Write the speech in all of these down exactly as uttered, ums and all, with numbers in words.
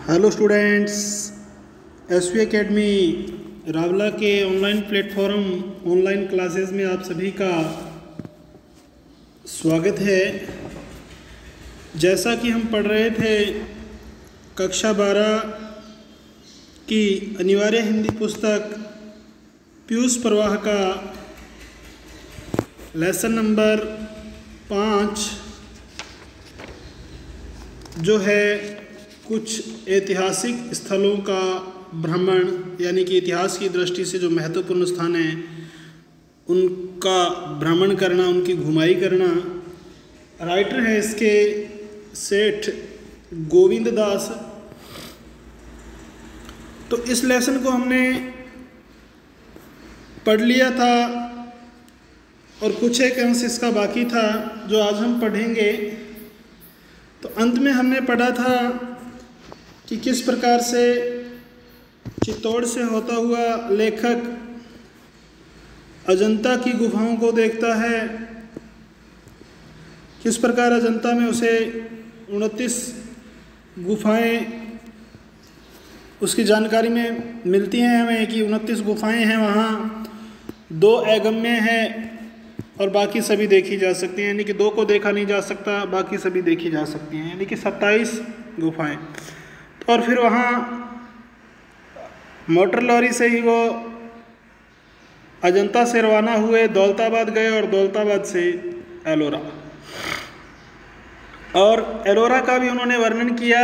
Hello students, S V academy Rawla के online platform online classes में आप सभी का स्वागत है। जैसा कि हम पढ़ रहे थे कक्षा बारह की अनिवार्य हिंदी पुस्तक पीयूष प्रवाह का लेसन नंबर पाँच जो है कुछ ऐतिहासिक स्थलों का भ्रमण, यानी कि इतिहास की दृष्टि से जो महत्वपूर्ण स्थान हैं उनका भ्रमण करना, उनकी घुमाई करना। राइटर है इसके सेठ गोविंद दास। तो इस लेसन को हमने पढ़ लिया था और कुछ एक अंश इसका बाकी था जो आज हम पढ़ेंगे। तो अंत में हमने पढ़ा था कि किस प्रकार से चित्तौड़ से होता हुआ लेखक अजंता की गुफाओं को देखता है, किस प्रकार अजंता में उसे उनतीस गुफाएं उसकी जानकारी में मिलती हैं हमें कि उनतीस गुफाएं हैं, वहाँ दो अगम्य हैं और बाकी सभी देखी जा सकती हैं, यानी कि दो को देखा नहीं जा सकता, बाकी सभी देखी जा सकती हैं, यानी कि सत्ताईस गुफाएं। और फिर वहाँ मोटर लॉरी से ही वो अजंता से रवाना हुए, दौलताबाद गए और दौलताबाद से एलोरा। और एलोरा का भी उन्होंने वर्णन किया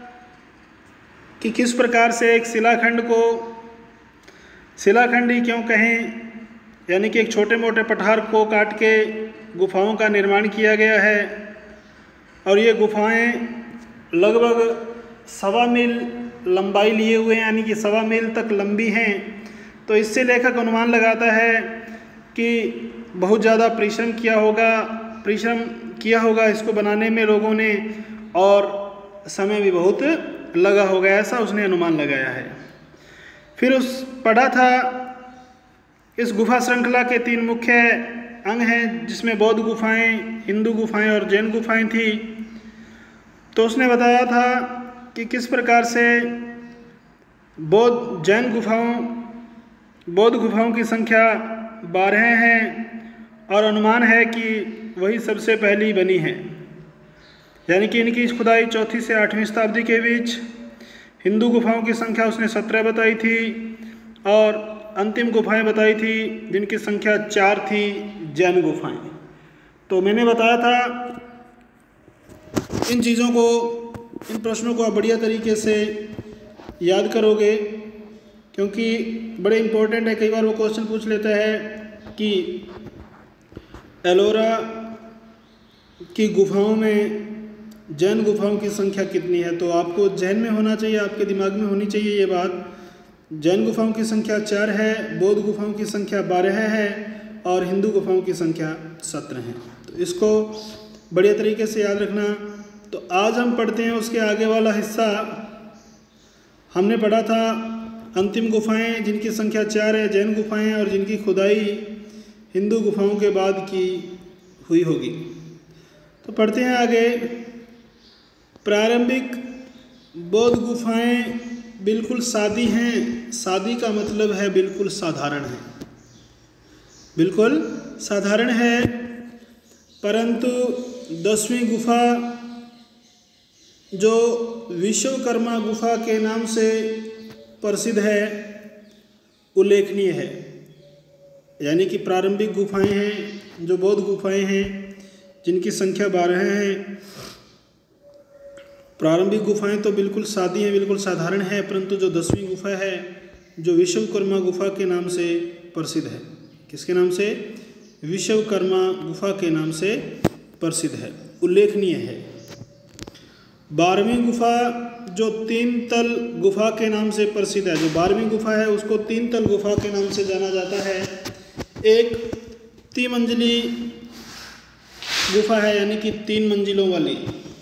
कि किस प्रकार से एक शिलाखंड को शिलाखंड ही क्यों कहें, यानी कि एक छोटे मोटे पठार को काट के गुफाओं का निर्माण किया गया है। और ये गुफाएं लगभग सवा मील लंबाई लिए हुए हैं, यानी कि सवा मील तक लंबी हैं। तो इससे लेखक अनुमान लगाता है कि बहुत ज़्यादा परिश्रम किया होगा परिश्रम किया होगा इसको बनाने में लोगों ने, और समय भी बहुत लगा होगा, ऐसा उसने अनुमान लगाया है। फिर उस पढ़ा था इस गुफा श्रृंखला के तीन मुख्य अंग हैं, जिसमें बौद्ध गुफाएं, हिंदू गुफाएं और जैन गुफाएं थी। तो उसने बताया था कि किस प्रकार से बौद्ध जैन गुफाओं बौद्ध गुफाओं की संख्या बारह है और अनुमान है कि वही सबसे पहली बनी है, यानी कि इनकी खुदाई चौथी से आठवीं शताब्दी के बीच। हिंदू गुफाओं की संख्या उसने सत्रह बताई थी और अंतिम गुफाएं बताई थी जिनकी संख्या चार थी, जैन गुफाएं। तो मैंने बताया था इन चीज़ों को, इन प्रश्नों को आप बढ़िया तरीके से याद करोगे, क्योंकि बड़े इम्पोर्टेंट है। कई बार वो क्वेश्चन पूछ लेता है कि एलोरा की गुफाओं में जैन गुफाओं की संख्या कितनी है। तो आपको जैन में होना चाहिए, आपके दिमाग में होनी चाहिए ये बात। जैन गुफाओं की संख्या चार है, बौद्ध गुफाओं की संख्या बारह है और हिंदू गुफाओं की संख्या सत्रह है। तो इसको बढ़िया तरीके से याद रखना। तो आज हम पढ़ते हैं उसके आगे वाला हिस्सा। हमने पढ़ा था अंतिम गुफाएं जिनकी संख्या चार है, जैन गुफाएं, और जिनकी खुदाई हिंदू गुफाओं के बाद की हुई होगी। तो पढ़ते हैं आगे। प्रारंभिक बौद्ध गुफाएं बिल्कुल सादी हैं। सादी का मतलब है बिल्कुल साधारण है, बिल्कुल साधारण है। परंतु दसवीं गुफा जो विश्वकर्मा गुफा के नाम से प्रसिद्ध है, उल्लेखनीय है। यानी कि प्रारंभिक गुफाएं हैं जो बौद्ध गुफाएं हैं जिनकी संख्या बारह है। प्रारंभिक गुफाएं तो बिल्कुल सादी हैं, बिल्कुल साधारण है, परंतु जो दसवीं गुफा है जो विश्वकर्मा गुफा के नाम से प्रसिद्ध है। किसके नाम से? विश्वकर्मा गुफा के नाम से प्रसिद्ध है, उल्लेखनीय है। बारहवीं गुफा जो तीन तल गुफा के नाम से प्रसिद्ध है, जो बारहवीं गुफा है उसको तीन तल गुफा के नाम से जाना जाता है। एक त्रिमंजिली गुफा है, यानी कि तीन मंजिलों वाली।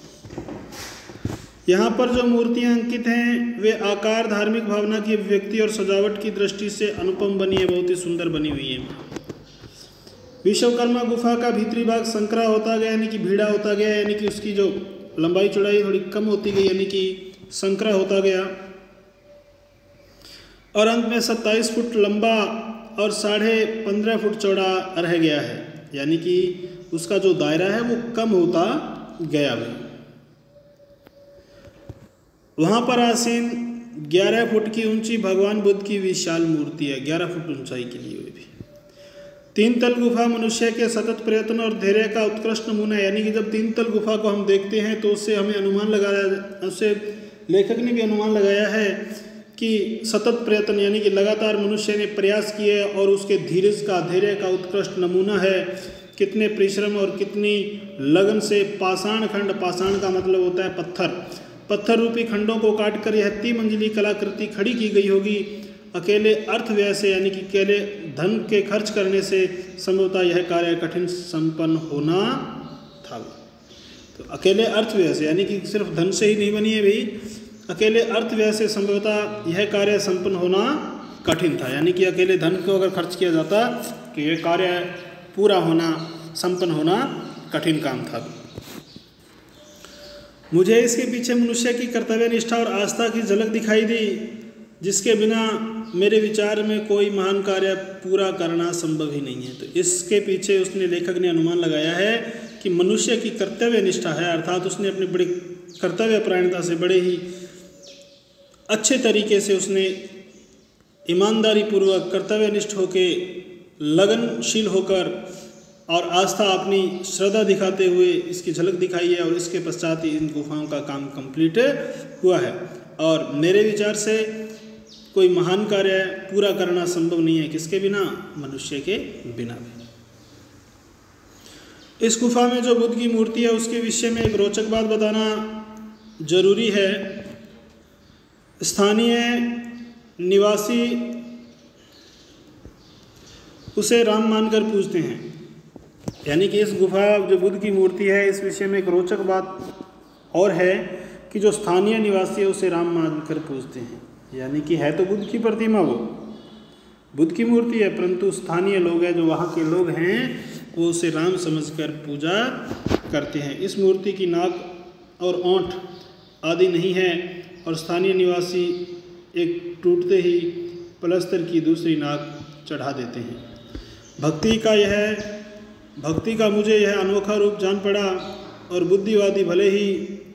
यहाँ पर जो मूर्तियाँ अंकित हैं वे आकार, धार्मिक भावना की अभिव्यक्ति और सजावट की दृष्टि से अनुपम बनी है, बहुत ही सुंदर बनी हुई है। विश्वकर्मा गुफा का भीतरी भाग संकरा होता गया, यानी कि भीड़ा होता गया, यानी कि उसकी जो लंबाई चौड़ाई थोड़ी कम होती गई, यानी कि संकरा होता गया और अंत में सत्ताईस फुट लंबा और साढ़े पंद्रह फुट चौड़ा रह गया है, यानी कि उसका जो दायरा है वो कम होता गया भाई। वहाँ पर आसीन ग्यारह फुट की ऊंची भगवान बुद्ध की विशाल मूर्ति है, ग्यारह फुट ऊंचाई के लिए हुई भी। तीन तल गुफा मनुष्य के सतत प्रयत्न और धैर्य का उत्कृष्ट नमूना है, यानी कि जब तीन तल गुफा को हम देखते हैं तो उससे हमें अनुमान लगाया, उससे लेखक ने भी अनुमान लगाया है कि सतत प्रयत्न यानी कि लगातार मनुष्य ने प्रयास किए और उसके धीरज का, धैर्य का उत्कृष्ट नमूना है। कितने परिश्रम और कितनी लगन से पाषाण खंड, पाषाण का मतलब होता है पत्थर, पत्थर रूपी खंडों को काटकर यह तीमंजिली कलाकृति खड़ी की गई होगी। अकेले अर्थ व्यय से यानी कि अकेले धन के खर्च करने से संभवतः यह कार्य कठिन संपन्न होना था। तो अकेले अर्थ व्यय से यानी कि सिर्फ धन से ही नहीं बनी है भाई, अकेले अर्थ व्यय से संभवतः यह कार्य संपन्न होना कठिन था, यानी कि अकेले धन को अगर खर्च किया जाता कि यह कार्य पूरा होना, संपन्न होना कठिन काम था। मुझे इसके पीछे मनुष्य की कर्तव्य निष्ठा और आस्था की झलक दिखाई दी, जिसके बिना मेरे विचार में कोई महान कार्य पूरा करना संभव ही नहीं है। तो इसके पीछे उसने, लेखक ने अनुमान लगाया है कि मनुष्य की कर्तव्य निष्ठा है, अर्थात उसने अपनी बड़ी कर्तव्य परायणता से बड़े ही अच्छे तरीके से उसने ईमानदारी पूर्वक कर्तव्यनिष्ठ होकर, लगनशील होकर और आस्था अपनी श्रद्धा दिखाते हुए इसकी झलक दिखाई है और इसके पश्चात ही इन गुफाओं का काम कंप्लीट हुआ है। और मेरे विचार से कोई महान कार्य पूरा करना संभव नहीं है, किसके बिना? मनुष्य के बिना भी। इस गुफा में जो बुद्ध की मूर्ति है उसके विषय में एक रोचक बात बताना जरूरी है। स्थानीय निवासी उसे राम मानकर पूजते हैं, यानी कि इस गुफा जो बुद्ध की मूर्ति है इस विषय में एक रोचक बात और है कि जो स्थानीय निवासी है उसे राम मानकर पूजते हैं, यानी कि है तो बुद्ध की प्रतिमा, वो बुद्ध की मूर्ति है, परंतु स्थानीय लोग हैं जो वहाँ के लोग हैं वो उसे राम समझकर पूजा करते हैं। इस मूर्ति की नाक और ओंठ आदि नहीं है और स्थानीय निवासी एक टूटते ही पलस्तर की दूसरी नाक चढ़ा देते हैं। भक्ति का यह भक्ति का मुझे यह अनोखा रूप जान पड़ा और बुद्धिवादी भले ही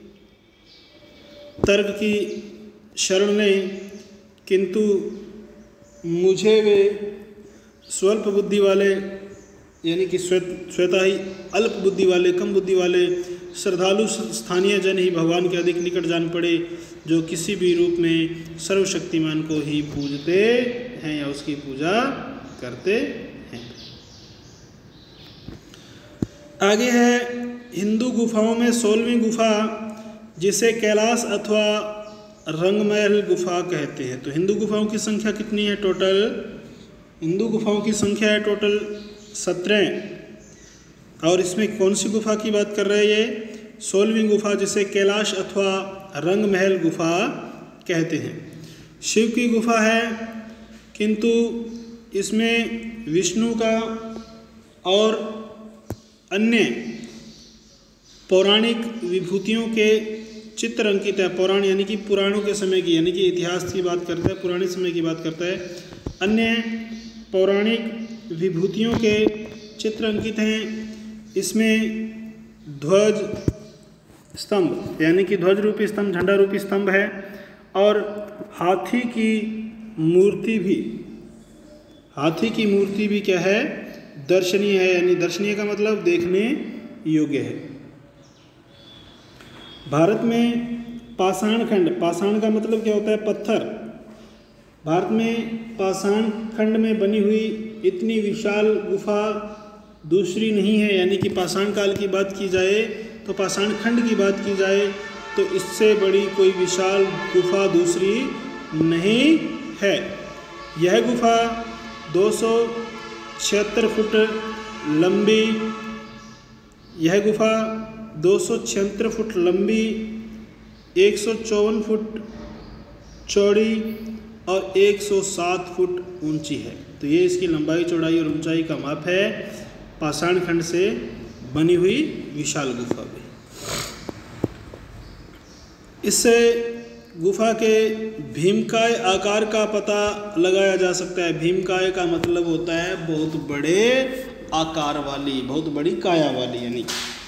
तर्क की शरण लें, किंतु मुझे वे स्वल्प बुद्धि वाले यानी कि स्वतः ही अल्प बुद्धि वाले, कम बुद्धि वाले श्रद्धालु स्थानीय जन ही भगवान के अधिक निकट जान पड़े, जो किसी भी रूप में सर्वशक्तिमान को ही पूजते हैं या उसकी पूजा करते हैं। आगे है हिंदू गुफाओं में सोलहवीं गुफा, जिसे कैलाश अथवा रंगमहल गुफा कहते हैं। तो हिंदू गुफाओं की संख्या कितनी है टोटल? हिंदू गुफाओं की संख्या है टोटल सत्रह। और इसमें कौन सी गुफा की बात कर रहे हैं? ये सोलहवीं गुफा, जिसे कैलाश अथवा रंगमहल गुफा कहते हैं। शिव की गुफा है, किंतु इसमें विष्णु का और अन्य पौराणिक विभूतियों के चित्र अंकित है। पौराण यानी कि पुराणों के समय की, यानी कि इतिहास की बात करता है, पुराने समय की बात करता है। अन्य पौराणिक विभूतियों के चित्र अंकित हैं। इसमें ध्वज स्तंभ यानी कि ध्वज रूपी स्तंभ, झंडा रूपी स्तंभ है और हाथी की मूर्ति भी, हाथी की मूर्ति भी क्या है? दर्शनीय है, यानी दर्शनीय का मतलब देखने योग्य है। भारत में पाषाण खंड, पाषाण का मतलब क्या होता है? पत्थर। भारत में पाषाण खंड में बनी हुई इतनी विशाल गुफा दूसरी नहीं है, यानी कि पाषाण काल की बात की जाए तो पाषाण खंड की बात की जाए तो इससे बड़ी कोई विशाल गुफा दूसरी नहीं है। यह गुफा दो सौ छिहत्तर फुट लंबी यह गुफा दो सौ छिहत्तर फुट लंबी, एक सौ चौवन फुट चौड़ी और एक सौ सात फुट ऊंची है। तो ये इसकी लंबाई, चौड़ाई और ऊंचाई का माप है पाषाण खंड से बनी हुई विशाल गुफा भी। इससे गुफा के भीमकाय आकार का पता लगाया जा सकता है। भीमकाय का मतलब होता है बहुत बड़े आकार वाली, बहुत बड़ी काया वाली, यानी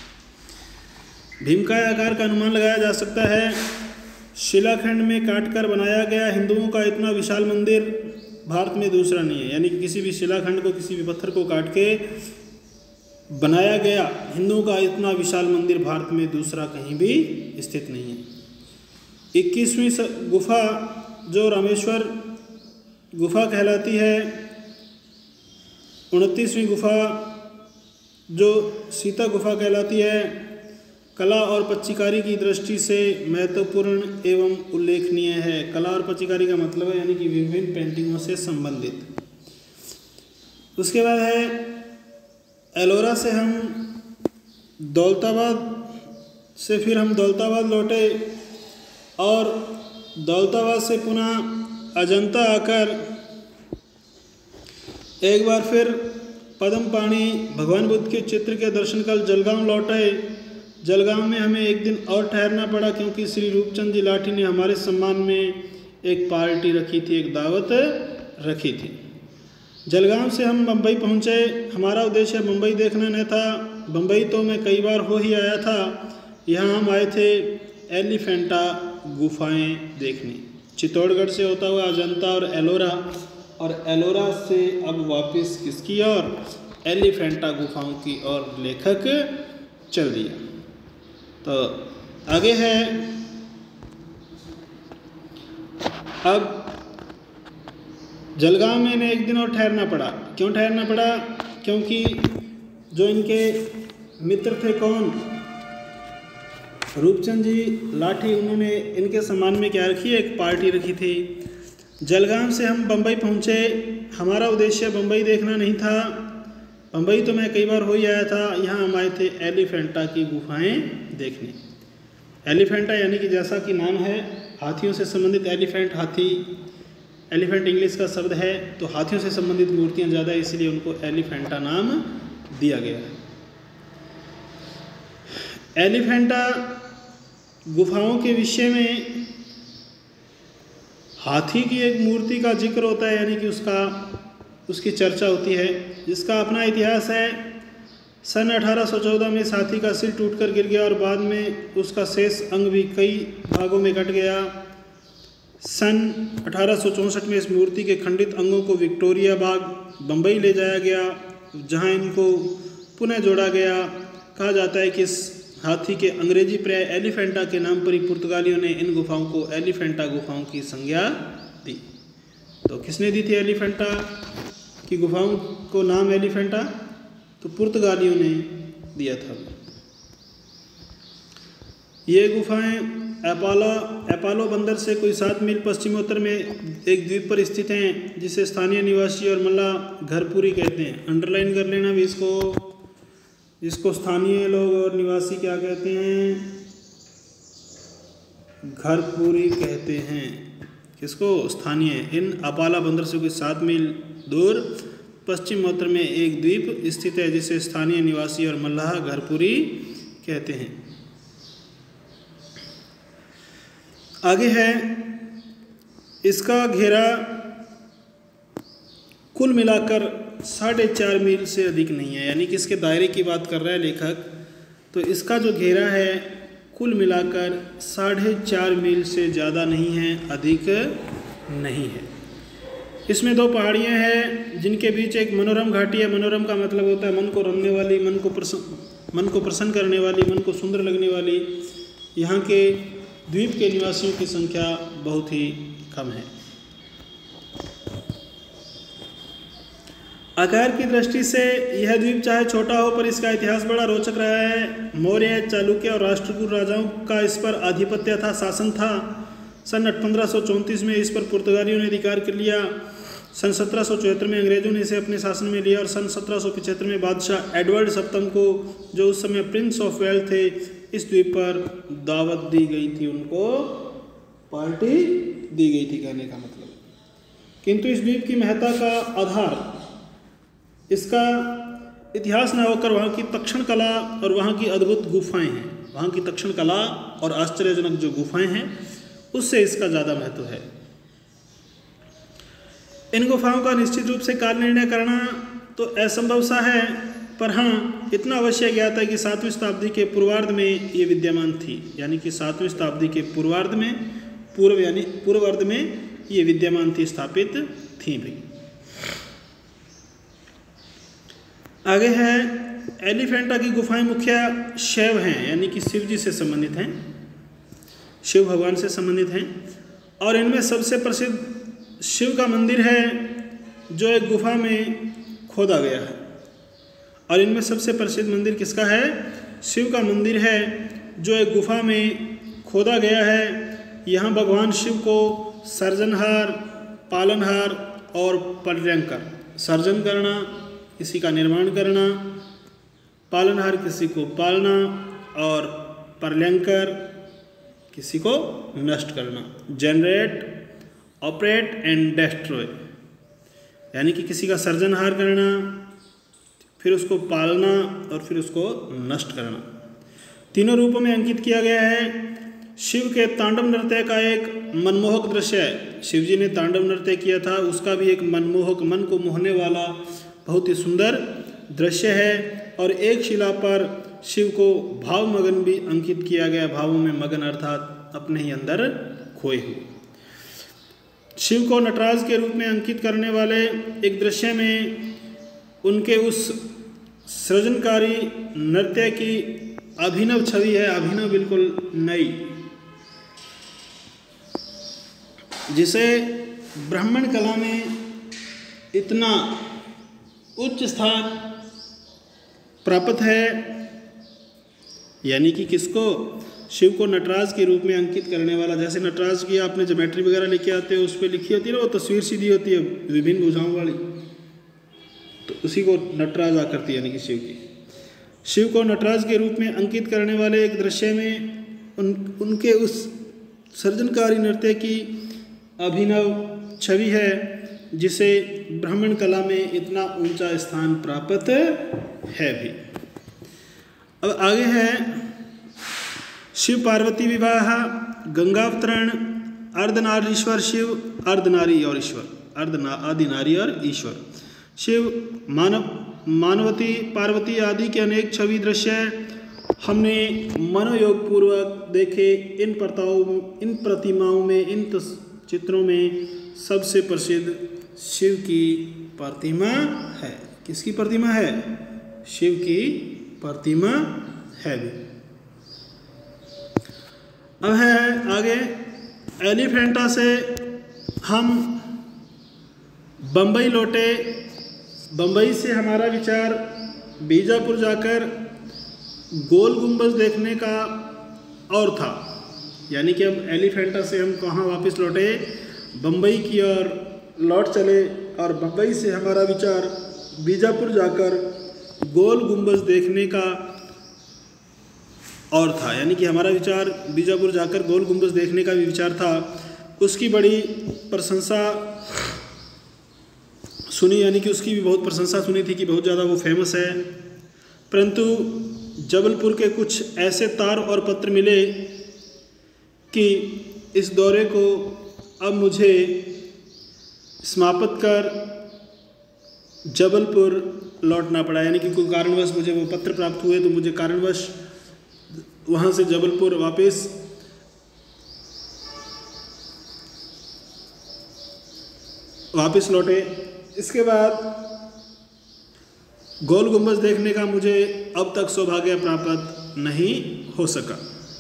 भीमकाय आकार का अनुमान लगाया जा सकता है। शिलाखंड में काटकर बनाया गया हिंदुओं का इतना विशाल मंदिर भारत में दूसरा नहीं है, यानी कि किसी भी शिलाखंड को, किसी भी पत्थर को काट के बनाया गया हिंदुओं का इतना विशाल मंदिर भारत में दूसरा कहीं भी स्थित नहीं है। इक्कीसवीं गुफा जो रामेश्वर गुफा कहलाती है, उनतीसवीं गुफा जो सीता गुफा कहलाती है, कला और पच्चीकारी की दृष्टि से महत्वपूर्ण एवं उल्लेखनीय है। कला और पच्चीकारी का मतलब है यानी कि विभिन्न पेंटिंगों से संबंधित। उसके बाद है एलोरा से हम दौलताबाद से फिर हम दौलताबाद लौटे और दौलताबाद से पुनः अजंता आकर एक बार फिर पद्म पाणी भगवान बुद्ध के चित्र के दर्शन कर जलगांव लौटे। जलगांव में हमें एक दिन और ठहरना पड़ा क्योंकि श्री रूपचंद जी लाठी ने हमारे सम्मान में एक पार्टी रखी थी, एक दावत रखी थी। जलगांव से हम बम्बई पहुंचे। हमारा उद्देश्य मुंबई देखना न था, बम्बई तो मैं कई बार हो ही आया था। यहाँ हम आए थे एलिफेंटा गुफाएं देखने। चित्तौड़गढ़ से होता हुआ अजंता और एलोरा, और एलोरा से अब वापस किसकी ओर, एलिफेंटा गुफाओं की ओर लेखक चल दिया। तो आगे है अब जलगांव में इन्हें एक दिन और ठहरना पड़ा। क्यों ठहरना पड़ा? क्योंकि जो इनके मित्र थे, कौन, रूपचंद जी लाठी, उन्होंने इनके सम्मान में क्या रखी, एक पार्टी रखी थी। जलगांव से हम बम्बई पहुंचे। हमारा उद्देश्य बम्बई देखना नहीं था, बम्बई तो मैं कई बार हो ही आया था। यहाँ हम आए थे एलिफेंटा की गुफाएं देखने। एलिफेंटा यानी कि जैसा कि नाम है, हाथियों से संबंधित, एलिफेंट हाथी, एलिफेंट इंग्लिश का शब्द है, तो हाथियों से संबंधित मूर्तियाँ ज़्यादा, इसलिए उनको एलिफेंटा नाम दिया गया है। एलिफेंटा गुफाओं के विषय में हाथी की एक मूर्ति का जिक्र होता है, यानी कि उसका उसकी चर्चा होती है, जिसका अपना इतिहास है। सन अठारह सौ चौदह में इस हाथी का सिर टूटकर गिर गया और बाद में उसका शेष अंग भी कई भागों में कट गया। सन अठारह सौ चौंसठ में इस मूर्ति के खंडित अंगों को विक्टोरिया बाग बम्बई ले जाया गया, जहां इनको पुनः जोड़ा गया। कहा जाता है कि इस हाथी के अंग्रेजी पर्याय एलिफेंटा के नाम पर ही पुर्तगालियों ने इन गुफाओं को एलिफेंटा गुफाओं की संज्ञा दी। तो किसने दी थी एलिफेंटा की गुफाओं को नाम एलिफेंटा? तो पुर्तगालियों ने दिया था। ये गुफाएं एपाला एपालो बंदर से कोई सात मील पश्चिमोत्तर में एक द्वीप पर स्थित हैं, जिसे स्थानीय निवासी और मल्लाह घरपुरी कहते हैं। अंडरलाइन कर लेना भी इसको, जिसको स्थानीय लोग और निवासी क्या कहते हैं, घरपुरी कहते हैं। किसको? स्थानीय। इन अपाला बंदर से कोई सात मील दूर पश्चिमोत्तर में एक द्वीप स्थित है, जिसे स्थानीय निवासी और मल्लाह घरपुरी कहते हैं। आगे है, इसका घेरा कुल मिलाकर साढ़े चार मील से अधिक नहीं है, यानी कि इसके दायरे की बात कर रहा है लेखक। तो इसका जो घेरा है कुल मिलाकर साढ़े चार मील से ज़्यादा नहीं है, अधिक नहीं है। इसमें दो पहाड़ियाँ हैं जिनके बीच एक मनोरम घाटी है। मनोरम का मतलब होता है मन को रमने वाली, मन को प्रसन्न मन को प्रसन्न करने वाली, मन को सुंदर लगने वाली। यहाँ के द्वीप के निवासियों की संख्या बहुत ही कम है। आकार की दृष्टि से यह द्वीप चाहे छोटा हो, पर इसका इतिहास बड़ा रोचक रहा है। मौर्य, चालुक्य और राष्ट्रकूट राजाओं का इस पर आधिपत्य था, शासन था। सन पंद्रह सौ चौंतीस में इस पर पुर्तगालियों ने अधिकार कर लिया। सन सत्रह सौ चौहत्तर में अंग्रेजों ने इसे अपने शासन में लिया और सन सत्रह सौ पचहत्तर में बादशाह एडवर्ड सप्तम को, जो उस समय प्रिंस ऑफ वेल्स थे, इस द्वीप पर दावत दी गई थी, उनको पार्टी दी गई थी, कहने का मतलब। किंतु इस द्वीप की महत्ता का आधार इसका इतिहास न होकर वहाँ की तक्षण कला और वहाँ की अद्भुत गुफाएं हैं। वहाँ की तक्षण कला और आश्चर्यजनक जो गुफाएं हैं उससे इसका ज़्यादा महत्व है। इन गुफाओं का निश्चित रूप से काल निर्णय करना तो असंभव सा है, पर हाँ इतना अवश्य ज्ञात है कि सातवीं शताब्दी के पूर्वार्ध में ये विद्यमान थी, यानी कि सातवीं शताब्दी के पूर्वार्ध में पूर्व यानी पूर्वार्ध में ये विद्यमान थी, स्थापित थी भी। आगे है एलिफेंटा की गुफाएं मुख्य शैव हैं, यानी कि शिव जी से संबंधित हैं, शिव भगवान से संबंधित हैं। और इनमें सबसे प्रसिद्ध शिव का मंदिर है जो एक गुफा में खोदा गया है। और इनमें सबसे प्रसिद्ध मंदिर किसका है? शिव का मंदिर है जो एक गुफा में खोदा गया है। यहाँ भगवान शिव को सर्जनहार, पालनहार और पर्यंकर, सर्जन करना किसी का निर्माण करना, पालनहार किसी को पालना और पर्यंकर किसी को नष्ट करना, जनरेट, ऑपरेट एंड डेस्ट्रॉय, यानी कि किसी का सर्जनहार करना, फिर उसको पालना और फिर उसको नष्ट करना, तीनों रूपों में अंकित किया गया है। शिव के तांडव नृत्य का एक मनमोहक दृश्य है। शिव जी ने तांडव नृत्य किया था, उसका भी एक मनमोहक, मन को मोहने वाला बहुत ही सुंदर दृश्य है। और एक शिला पर शिव को भाव मगन भी अंकित किया गया, भावों में मगन अर्थात अपने ही अंदर खोए हुए। शिव को नटराज के रूप में अंकित करने वाले एक दृश्य में उनके उस सृजनकारी नृत्य की अभिनव छवि है, अभिनव बिल्कुल नई, जिसे ब्राह्मण कला में इतना उच्च स्थान प्राप्त है, यानी कि किसको? शिव को नटराज के रूप में अंकित करने वाला। जैसे नटराज की आपने ज्योमेट्री वगैरह लेके आते हो, उस पर लिखी होती है ना वो तस्वीर सीधी होती है विभिन्न भुजाओं वाली, तो उसी को नटराज आकृति यानी कि शिव की। शिव को नटराज के रूप में अंकित करने वाले एक दृश्य में उन उनके उस सर्जनकारी नृत्य की अभिनव छवि है, जिसे ब्राह्मण कला में इतना ऊंचा स्थान प्राप्त है भी। अब आगे है शिव पार्वती विवाह, गंगावतरण, अर्धनारीश्वर शिव, अर्धनारी और ईश्वर, अर्धना आदि नारी और ईश्वर। शिव मानव मानवती पार्वती आदि के अनेक छवि दृश्य हमने मनोयोग पूर्वक देखे। इन प्रताओं इन प्रतिमाओं में, इन चित्रों में सबसे प्रसिद्ध शिव की प्रतिमा है। किसकी प्रतिमा है? शिव की प्रतिमा है भी। अब है आगे एलिफेंटा से हम बम्बई लौटे। बम्बई से हमारा विचार बीजापुर जाकर गोल गुंबज देखने का और था, यानी कि अब एलिफेंटा से हम कहाँ वापस लौटे? बम्बई की ओर लौट चले, और बम्बई से हमारा विचार बीजापुर जाकर गोल गुंबज देखने का और था, यानी कि हमारा विचार बीजापुर जाकर गोल गुंबज देखने का भी विचार था। उसकी बड़ी प्रशंसा सुनी, यानी कि उसकी भी बहुत प्रशंसा सुनी थी कि बहुत ज़्यादा वो फेमस है। परंतु जबलपुर के कुछ ऐसे तार और पत्र मिले कि इस दौरे को अब मुझे समाप्त कर जबलपुर लौटना पड़ा, यानी कि कोई कारणवश मुझे वो पत्र प्राप्त हुए, तो मुझे कारणवश वहाँ से जबलपुर वापस वापस लौटे। इसके बाद गोल गुंबज देखने का मुझे अब तक सौभाग्य प्राप्त नहीं हो सका।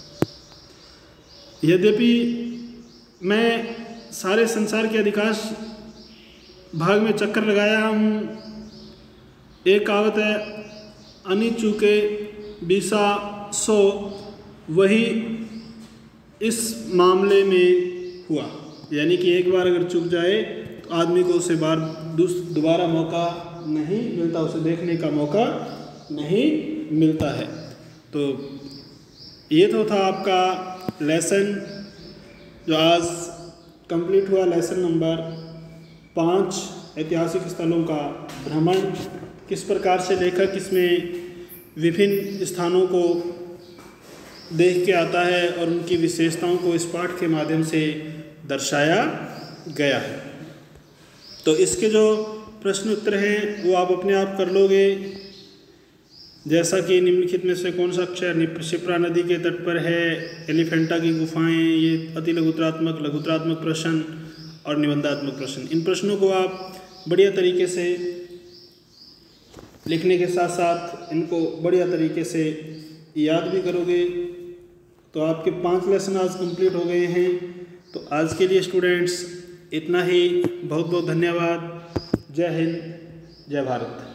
यद्यपि मैं सारे संसार के अधिकांश भाग में चक्कर लगाया हूँ। एक कहावत है, अनि चूके बीसा सो, वही इस मामले में हुआ, यानी कि एक बार अगर चूक जाए तो आदमी को उसे बार दोबारा मौका नहीं मिलता, उसे देखने का मौका नहीं मिलता है। तो ये तो था आपका लेसन जो आज कंप्लीट हुआ, लेसन नंबर पाँच, ऐतिहासिक स्थलों का भ्रमण। किस प्रकार से लेखक इसमें विभिन्न स्थानों को देख के आता है और उनकी विशेषताओं को इस पाठ के माध्यम से दर्शाया गया है। तो इसके जो प्रश्न उत्तर हैं वो आप अपने आप कर लोगे, जैसा कि निम्नलिखित में से कौन सा अक्षर शिप्रा नदी के तट पर है, एलिफेंटा की गुफाएं, ये अति लघुतरात्मक, लघुतरात्मक प्रश्न और निबंधात्मक प्रश्न। इन प्रश्नों को आप बढ़िया तरीके से लिखने के साथ साथ इनको बढ़िया तरीके से याद भी करोगे तो आपके पांच लेसन आज कंप्लीट हो गए हैं। तो आज के लिए स्टूडेंट्स इतना ही। बहुत बहुत धन्यवाद। जय हिंद, जय भारत।